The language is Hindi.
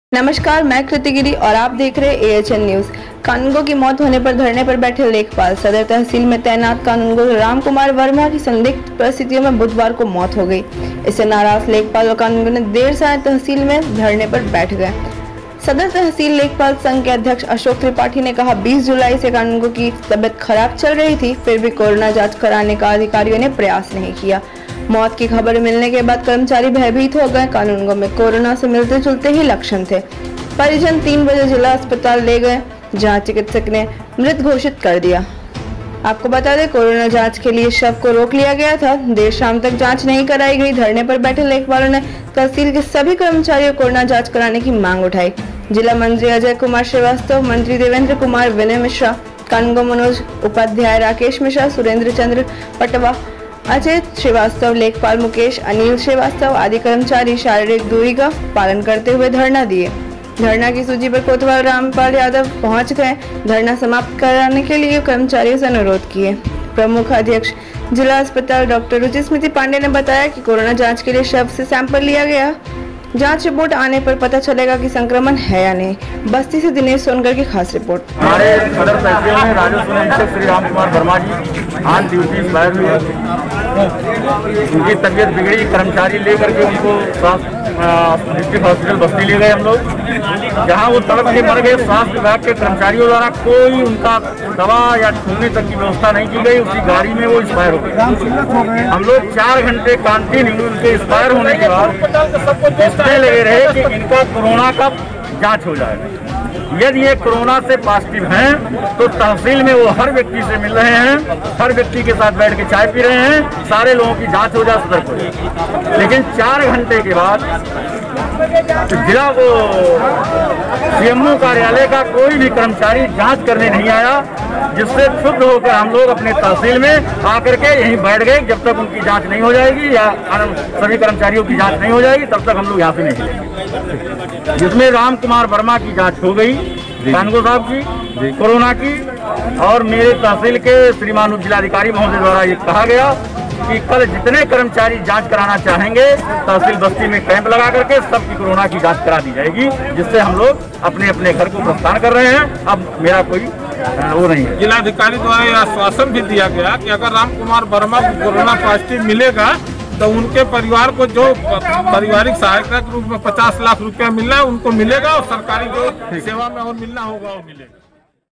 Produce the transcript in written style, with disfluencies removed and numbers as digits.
नमस्कार, मैं कृति गिरी और आप देख रहे हैं AHN न्यूज। कानूनगो की मौत होने पर धरने पर बैठे लेखपाल। सदर तहसील में तैनात कानूनगो राम कुमार वर्मा की संदिग्ध परिस्थितियों में बुधवार को मौत हो गई। इससे नाराज लेखपाल और कानूनगो ने देर से तहसील में धरने पर बैठ गए। सदर तहसील लेखपाल संघ के अध्यक्ष अशोक त्रिपाठी ने कहा, 20 जुलाई से कानूनगो की तबीयत खराब चल रही थी, फिर भी कोरोना जाँच कराने का अधिकारियों ने प्रयास नहीं किया। मौत की खबर मिलने के बाद कर्मचारी भयभीत हो गए। कानूनगो में कोरोना से मिलते जुलते ही लक्षण थे। परिजन 3 बजे जिला अस्पताल ले गए, जहां चिकित्सक ने मृत घोषित कर दिया। आपको बता दें, कोरोना जांच के लिए शव को रोक लिया गया था। देर शाम तक जांच नहीं कराई गई। धरने पर बैठे लेखपालों ने तहसील के सभी कर्मचारियों को कोरोना जाँच कराने की मांग उठाई। जिला मंत्री अजय कुमार श्रीवास्तव, मंत्री देवेंद्र कुमार, विनय मिश्रा, कानूनगो मनोज उपाध्याय, राकेश मिश्रा, सुरेंद्र चंद्र पटवा, अजय श्रीवास्तव, लेखपाल मुकेश, अनिल श्रीवास्तव आदि कर्मचारी शारीरिक दूरी का पालन करते हुए धरना दिए। धरना की सूची पर कोतवाल रामपाल यादव पहुंच गए। धरना समाप्त कराने के लिए कर्मचारियों से अनुरोध किए। प्रमुख अध्यक्ष जिला अस्पताल डॉक्टर रुचि स्मृति पांडे ने बताया कि कोरोना जांच के लिए शव से सैंपल लिया गया। जांच रिपोर्ट आने पर पता चलेगा कि संक्रमण है या नहीं। बस्ती से दिनेश सोनकर की खास रिपोर्ट। हमारे सदर तहसील में राजस्व निरीक्षक Shri Ram Kumar Verma ji on duty expire हुए। उनकी तबीयत बिगड़ी, कर्मचारी लेकर के उनको डिस्ट्रिक्ट हॉस्पिटल बस्ती ले गए हम लोग, जहां वो तड़प के मर गए। स्वास्थ्य विभाग के कर्मचारियों द्वारा कोई उनका दवा या छूने तक की व्यवस्था नहीं की गई। उसी गाड़ी में वो एक्सपायर हो गए। हम लोग 4 घंटे कंटिन्यू उनके एक्सपायर होने के बाद इसमें लगे रहे कि इनका कोरोना का जांच हो जाएगा। यदि ये कोरोना से पॉजिटिव हैं तो तहसील में वो हर व्यक्ति से मिल रहे हैं, हर व्यक्ति के साथ बैठ के चाय पी रहे हैं, सारे लोगों की जांच हो जाए सदर को। लेकिन 4 घंटे के बाद जिला वो CMO कार्यालय का कोई भी कर्मचारी जांच करने नहीं आया, जिससे क्षुब्ध होकर हम लोग अपने तहसील में आकर के यहीं बैठ गए। जब तक उनकी जांच नहीं हो जाएगी या सभी कर्मचारियों की जांच नहीं हो जाएगी, तब तक हम लोग यहाँ से नहीं हिलेंगे। जिसमें राम कुमार वर्मा की जांच हो गई, कानूनगो साहब की कोरोना की, और मेरे तहसील के श्रीमान उप जिलाधिकारी महोदय द्वारा ये कहा गया कि कल जितने कर्मचारी जांच कराना चाहेंगे तहसील बस्ती में कैंप लगा करके सबकी कोरोना की जांच करा दी जाएगी, जिससे हम लोग अपने अपने घर को प्रस्थान कर रहे हैं। अब मेरा कोई वो नहीं है। जिलाधिकारी द्वारा यह आश्वासन भी दिया गया कि अगर राम कुमार वर्मा को कोरोना पॉजिटिव मिलेगा तो उनके परिवार को जो पारिवारिक सहायता के रूप में 50 लाख रुपया मिलना है उनको मिलेगा, और सरकारी जो सेवा में और मिलना होगा वो मिलेगा।